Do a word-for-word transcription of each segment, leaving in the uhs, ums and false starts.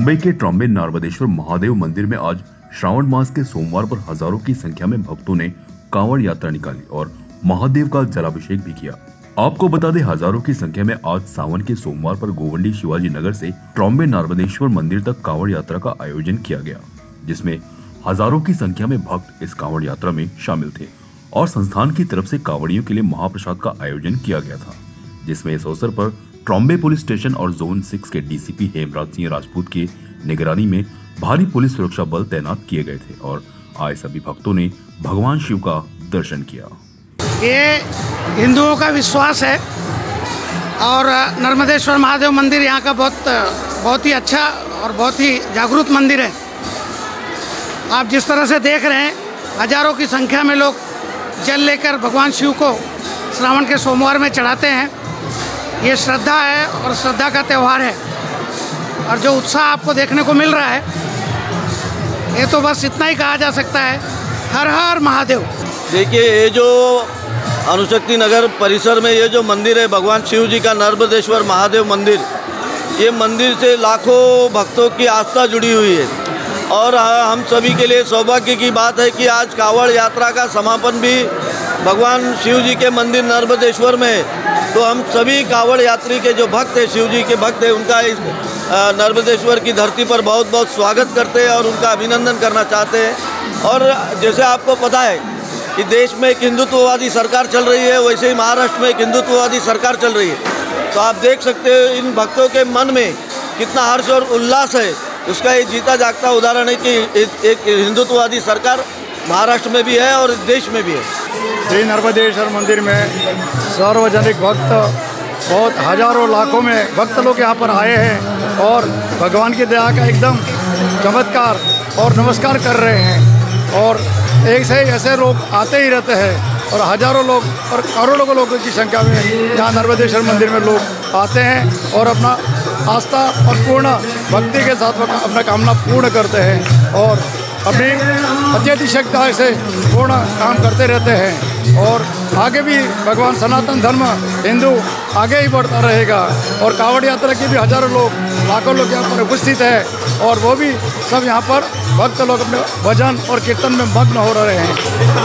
ट्रॉम्बे के ट्रॉम्बे नर्मदेश्वर महादेव मंदिर में आज श्रावण मास के सोमवार पर हजारों की संख्या में भक्तों ने कांवड़ यात्रा निकाली और महादेव का जलाभिषेक भी किया। आपको बता दें, हजारों की संख्या में आज सावन के सोमवार पर गोवंडी शिवाजी नगर से ट्रॉम्बे नर्मदेश्वर मंदिर तक कांवड़ यात्रा का आयोजन किया गया, जिसमें हजारों की संख्या में भक्त इस कांवड़ यात्रा में शामिल थे और संस्थान की तरफ से कांवड़ियों के लिए महाप्रसाद का आयोजन किया गया था, जिसमें इस अवसर पर ट्रॉम्बे पुलिस स्टेशन और जोन सिक्स के डीसीपी हेमराज सिंह राजपूत की निगरानी में भारी पुलिस सुरक्षा बल तैनात किए गए थे और आए सभी भक्तों ने भगवान शिव का दर्शन किया। ये हिंदुओं का विश्वास है और नर्मदेश्वर महादेव मंदिर यहाँ का बहुत बहुत ही अच्छा और बहुत ही जागरूक मंदिर है। आप जिस तरह से देख रहे हैं, हजारों की संख्या में लोग जल लेकर भगवान शिव को श्रावण के सोमवार में चढ़ाते हैं। ये श्रद्धा है और श्रद्धा का त्यौहार है और जो उत्साह आपको देखने को मिल रहा है, ये तो बस इतना ही कहा जा सकता है, हर हर महादेव। देखिए, ये जो अणुशक्ति नगर परिसर में ये जो मंदिर है भगवान शिव जी का नर्मदेश्वर महादेव मंदिर, ये मंदिर से लाखों भक्तों की आस्था जुड़ी हुई है और हम सभी के लिए सौभाग्य की बात है कि आज कांवड़ यात्रा का समापन भी भगवान शिव जी के मंदिर नर्मदेश्वर में। तो हम सभी कांवड़ यात्री के जो भक्त हैं, शिव जी के भक्त हैं, उनका इस नर्मदेश्वर की धरती पर बहुत बहुत स्वागत करते हैं और उनका अभिनंदन करना चाहते हैं। और जैसे आपको पता है कि देश में एक हिंदुत्ववादी सरकार चल रही है, वैसे ही महाराष्ट्र में एक हिंदुत्ववादी सरकार चल रही है। तो आप देख सकते हो इन भक्तों के मन में कितना हर्ष और उल्लास है। उसका ये जीता जागता उदाहरण है कि एक हिंदुत्ववादी सरकार महाराष्ट्र में भी है और देश में भी है। श्री नर्मदेश्वर मंदिर में सार्वजनिक भक्त बहुत हजारों लाखों में भक्त लोग यहाँ पर आए हैं और भगवान की दया का एकदम चमत्कार और नमस्कार कर रहे हैं और एक से ऐसे लोग आते ही रहते हैं और हजारों लोग और करोड़ों लोगों की संख्या में यहाँ नर्मदेश्वर मंदिर में लोग आते हैं और अपना आस्था और पूर्ण भक्ति के साथ अपना कामना पूर्ण करते हैं और अपनी अत्यधिक शक्ति से पूर्ण काम करते रहते हैं और आगे भी भगवान सनातन धर्म हिंदू आगे ही बढ़ता रहेगा। और कांवड़ यात्रा के भी हजारों लोग लाखों लोग यहाँ पर उपस्थित है और वो भी सब यहाँ पर भक्त लोग अपने भजन और कीर्तन में मग्न हो रहे हैं।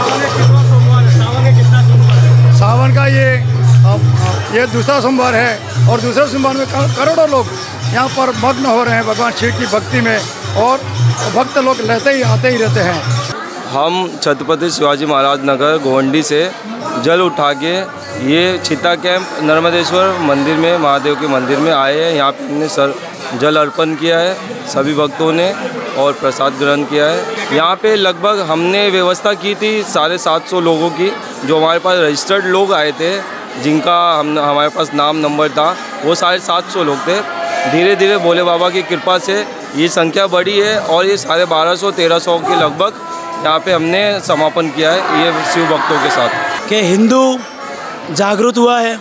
सावन का ये ये दूसरा सोमवार है और दूसरे सोमवार में करोड़ों लोग यहाँ पर मग्न हो रहे हैं भगवान शिव की भक्ति में और भक्त लोग रहते ही आते ही रहते हैं। हम छत्रपति शिवाजी महाराज नगर गोवंडी से जल उठा के ये चिता कैंप नर्मदेश्वर मंदिर में महादेव के मंदिर में आए हैं। यहाँ पे हमने सर जल अर्पण किया है सभी भक्तों ने और प्रसाद ग्रहण किया है। यहाँ पे लगभग हमने व्यवस्था की थी साढ़े सात सौ लोगों की, जो हमारे पास रजिस्टर्ड लोग आए थे जिनका हम हमारे पास नाम नंबर था, वो साढ़े सात सौ लोग थे। धीरे धीरे भोले बाबा की कृपा से ये संख्या बढ़ी है और ये साढ़े बारह सौ तेरह सौ के लगभग यहाँ पे हमने समापन किया है ये शिव भक्तों के साथ। कि हिंदू जागरूक हुआ है।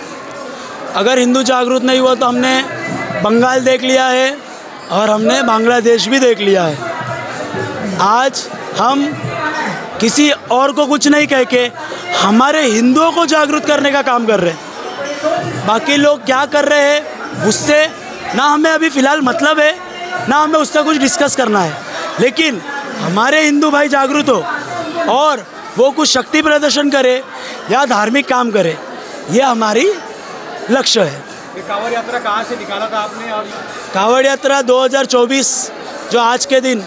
अगर हिंदू जागरूक नहीं हुआ तो हमने बंगाल देख लिया है और हमने बांग्लादेश भी देख लिया है। आज हम किसी और को कुछ नहीं कह के हमारे हिंदुओं को जागरूक करने का काम कर रहे हैं। बाकी लोग क्या कर रहे हैं उससे ना हमें अभी फ़िलहाल मतलब है, ना हमें उससे कुछ डिस्कस करना है, लेकिन हमारे हिंदू भाई जागरूक हो और वो कुछ शक्ति प्रदर्शन करे या धार्मिक काम करे, ये हमारी लक्ष्य है। कांवड़ यात्रा कहाँ से निकाला था आपने? और कांवड़ यात्रा दो हज़ार चौबीस जो आज के दिन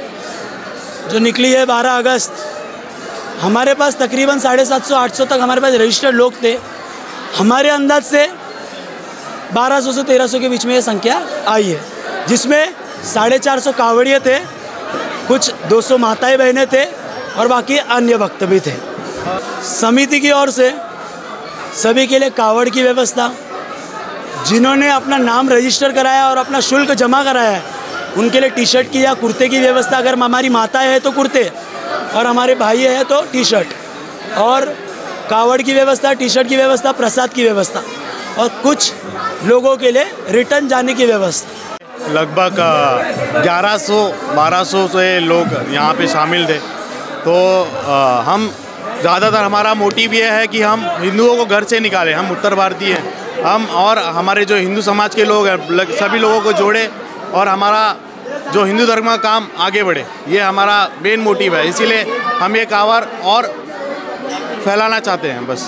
जो निकली है बारह अगस्त, हमारे पास तकरीबन साढ़े सात सौ आठ सौ तक हमारे पास रजिस्टर्ड लोग थे। हमारे अंदाज से बारह सौ से तेरह सौ के बीच में ये संख्या आई है, जिसमें साढ़े चार सौ कांवड़िए थे, कुछ दो सौ माताएं बहनें थे और बाकी अन्य भक्त भी थे। समिति की ओर से सभी के लिए कांवड़ की व्यवस्था, जिन्होंने अपना नाम रजिस्टर कराया और अपना शुल्क जमा कराया है उनके लिए टी शर्ट की या कुर्ते की व्यवस्था, अगर हमारी माताएं हैं तो कुर्ते और हमारे भाई हैं तो टी शर्ट, और कांवड़ की व्यवस्था, टी शर्ट की व्यवस्था, प्रसाद की व्यवस्था और कुछ लोगों के लिए रिटर्न जाने की व्यवस्था। लगभग ग्यारह सौ बारह सौ से लोग यहाँ पे शामिल थे। तो आ, हम ज़्यादातर हमारा मोटिव ये है कि हम हिंदुओं को घर से निकालें। हम उत्तर भारतीय हैं, हम और हमारे जो हिंदू समाज के लोग हैं सभी लोगों को जोड़े और हमारा जो हिंदू धर्म का काम आगे बढ़े, ये हमारा मेन मोटिव है। इसीलिए हम ये कांवड़ और फैलाना चाहते हैं बस।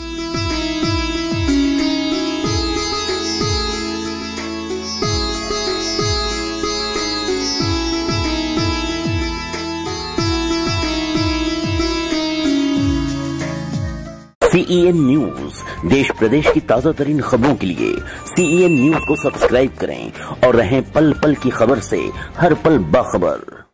सीईएन न्यूज, देश प्रदेश की ताजा तरीन खबरों के लिए सीईएन न्यूज को सब्सक्राइब करें और रहें पल पल की खबर से हर पल बाखबर।